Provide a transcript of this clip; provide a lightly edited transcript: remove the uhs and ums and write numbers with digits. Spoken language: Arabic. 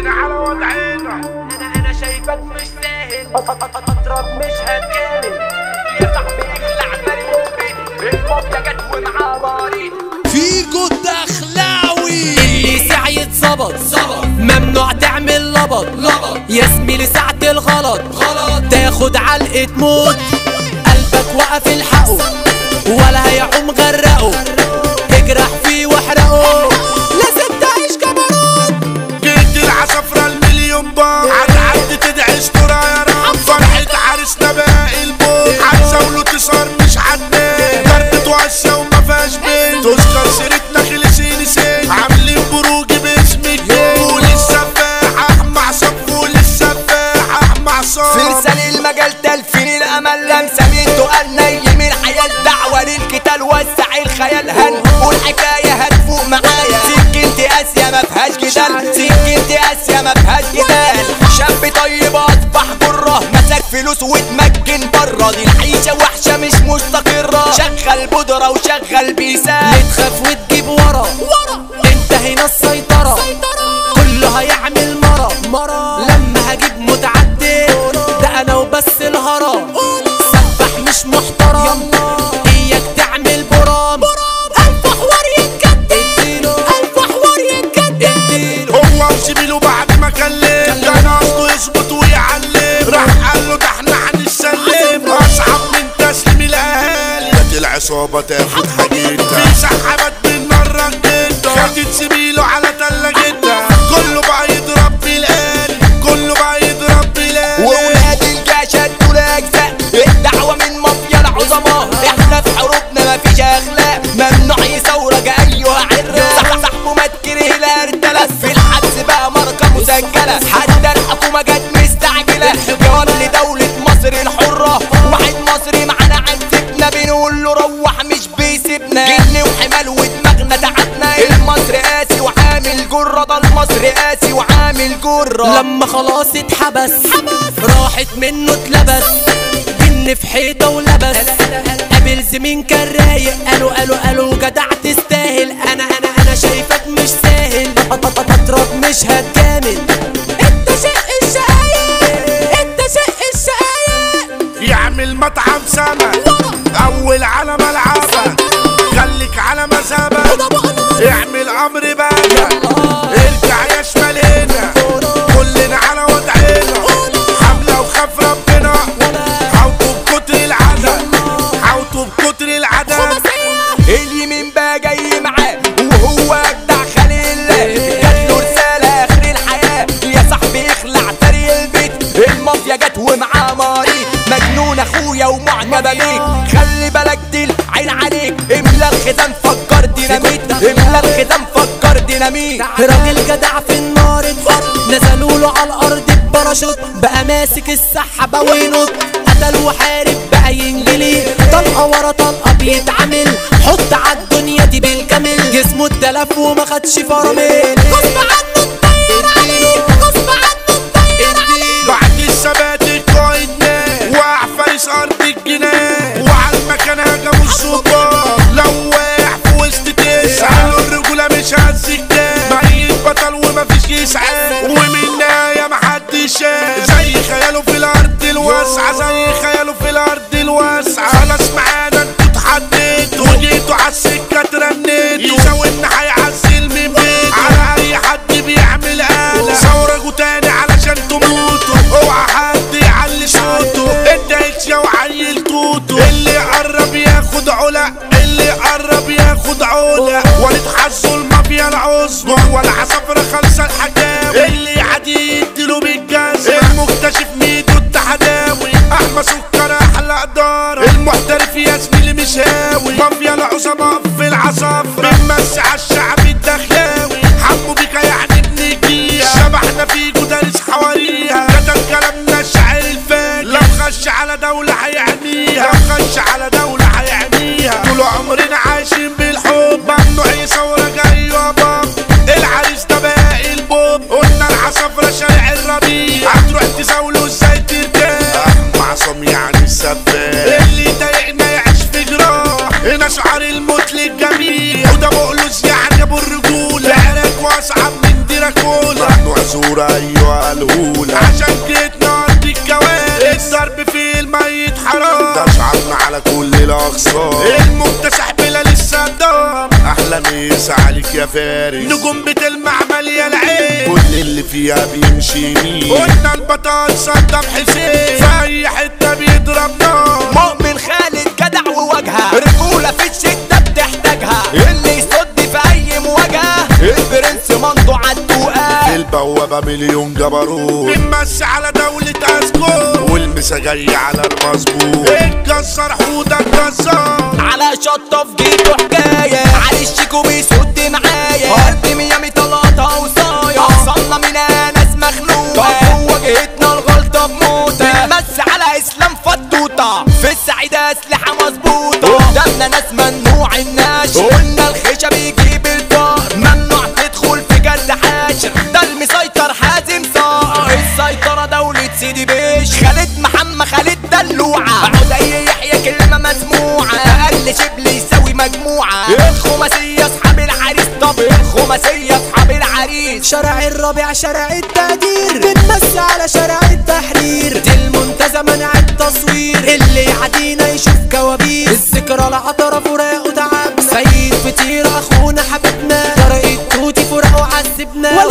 كلنا على وضعنا. انا شايفك مش ساهل، اضرب مش هتكامل يا صاحبي، اخلع مريوبي المافيا جت ومعاه باري. فيجو الدخلاوي اللي سعي يتظبط ممنوع تعمل لبط يا زميلي ساعة الغلط تاخد علقة موت. قلبك وقف الحقه ولا هيعوم غرقه، اجرح فيه واحرقه، لازم تعيش كبروت. جيت العصفرة المليون بار عالعد تدعي استرا يا رب، فرحة عرسنا باقي البوت، عالزولو تسهر مش عالنام، ضربة وعشة وما فيهاش بيت، تذكر سيرتنا خلصيني سين، عاملين بروج باسمك ولسه فاحة مع صف ولسه مع صف. فرسان المجال تلفين الامل لمساميته قال نيم الحياة، دعوة للقتال وسع الخيال، هنقول حكاية هتفوق معايا. سكنتي اسيا ما فيهاش جدال، سكنتي اسيا ما فيهاش جدال. شاب طيب اصبح جرة، مسك فلوس واتمكن بره، دي العيشة وحشة مش مستقرة، شغل بودرة وشغل بيسان. ليه تخاف وتجيب ورا انت هنا السيطرة، كله هيعمل مرة لما هجيب متعدد، ده انا وبس الهرم، سبح مش محترم اياك تعمل برام. الف حوار يتكدل، الف حوار يتكدل. هو وزميله بعد ما كلم كان قصده يظبط ويعلم، راح قال له ده احنا هنسلم، اصعب من تسليم الاهالي، جت العصابه تاخد حاجتها، في سحبت بالنار جدا، خدت زميله على تلاجتها، كله بقى يضرب بالآلي، كله بقى يضرب بالآلي. وولاد الجيش ادوا الاجزاء، الدعوة من مافيا العظماء، احنا في حروبنا مفيش اخلاق، ممنوع يثورك ايها عراق، صاحبه ما تكره الارتلف، في الحبس بقى ماركة مسجلة، حتى الحكومة جت مستعجلة، جواب لدولة مصر الحرة، واحد مصري معانا عذبنا، بنقول له روح مش بيسيبنا، جن وحمال ودماغنا تعبنا، المصري قاسي وعامل جرة، ده المصري قاسي وعامل جرة. لما خلاص اتحبس راحت منه اتلبس، جن في حيطة ولبس، قابل زمين كان رايق، قالوا جدع تستاهل، انا شايفك مش ساهل، اضرب مش هتكامل، انت شق الشقايق، انت شق الشقايق. يعمل مطعم سمك اول على ملعبك، خليك على مذهبك، اعمل امر بقى، ارجع يا شمالنا، كلنا على وضعنا، حملة وخاف ربنا، حوطوا بكتر العدد، حوطوا بكتر العدد. اليمين بقى جاي معاه وهو اجدع خليل، جاتله رسالة اخر الحياة، يا صاحبي اخلع طريق البيت، المافيا جت ومعاه ماري، مجنون اخويا ومعجبة بيك، خلي بالك دي العين عليك، املا الختام فكر ديناميت، املا الختام فكر ديناميت. راجل جدع في النار اتفر، نزلوا له على الارض بباراشوت، بقى ماسك السحابة وينط، قتل وحارب بقى ينجلي، طلقة ورا طلقة بيتعمل، حط عالدنيا دي بالكامل، جسمه اتلف وما خدش فرامل، غصب عنه اتطير عليه، غصب عنه اتطير عليه. بعد الثبات القايد نام، وقع فارس ارض الجنان، وعلى المكان هجموا الصبار، لو واقع في وسط تسعة، قالوا الرجولة مش هتسكتان، ميت بطل ومفيش يسعى، ومنها يا محدش شاف، زي خياله في الارض الواسعة، زي خياله في الارض الواسعة، خلاص معانا انتوا اتحديتوا، وجيتوا عالسكة ترنيتوا، يساوينا هيعزل من بيته، على اي حد بيعمل قلق، ثورجوا تاني علشان تموتوا، اوعى حد يعلي صوته، ادعيت يا وعيل توتو، اللي يقرب ياخد علق، اللي يقرب ياخد علق، ولد حظه المافيا العظمى، والعصفرة خالصة الحكاوي، اللي يعدي يديله بالجزمة، المكتشف ميدو التحداوي، احمى سكر احلى ادارة، المحترف يا زميلي مش هاوي، مافيا العظماء في العصافرة، بنمسي عالشعب الدخلاوي، حمو بيكا يعني بنجيها، شبحنا في دارس حواريها، كتب كلامنا الشاعر الفاجر، لو خش على دولة هيعميها، لو خش على دولة هيعميها، طول عمرنا عايشين بالحب، ممنوع يصورك ايوه باب، العريس ده باقي البوب، قلنا العصفرة شارع الربيع، هتروح تزاوله ازاي ترتاح، معصم يعني السفاح، اللي ضايقنا يعيش في جراح، هنا شعار الموت للجميع، وده مقلوس يعني الاقصار. المكتسح بلال الصدام احلى مسا عليك يا فارس. نجوم بتلمع مليان عين كل اللي فيها بيمشي يمين. قلنا البطل صدام حسين في اي حته بيضرب نار. مؤمن خالد جدع وواجهه رجوله في الشده بتحتاجها. اللي يصد في اي مواجهه البرنس مندو عالدوقه. البوابه مليون جبروت بنمسي على دولة اسكو والمسا جاي على المظبوط. اتكسر حوده اتكسر على شطه في جيته حكايه. علي الشيكو بيسد معايا. ارض ميامي طلعتها وصايا. وصلنا من ناس مخنوقه. واجهتنا الغلطه بموته. بنمسي على اسلام فطوطه. في السعيده اسلحه مظبوطه. قدامنا ناس ممنوع الناش. قلنا الخشب بيجيب الفار. ممنوع تدخل في جد حاشر. ده المسيطر حازم صار. السيطره دولة سيدي بيش. خالد محمد خالد دلوعه. عدي يحيى كلمه مسموعه. اقل شبل يساوي مجموعه. الخماسيه اصحاب العريس. طب الخماسيه اصحاب العريس. شارع الربيع شارع التقدير. بنمسي على شارع التحرير. دي المنتزه منع التصوير. اللي يعدينا يشوف كوابيس. الذكرى العطرة فراق وتعبنا. سيد فطير اخونا حبيبنا. طريق توتي فراق وعذبنا.